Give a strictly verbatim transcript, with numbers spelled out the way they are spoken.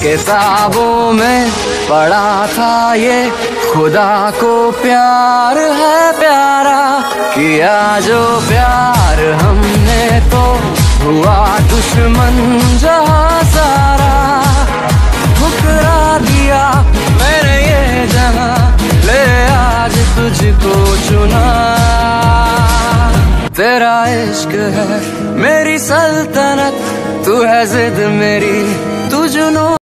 किताबों में पढ़ा था ये, खुदा को प्यार है प्यारा, किया जो प्यार हमने तो हुआ दुश्मन जहां सारा। ठुकरा दिया मैंने ये जहां, ले आज तुझको चुना। तेरा इश्क है मेरी सल्तनत, तू है जिद मेरी, तू जुनून।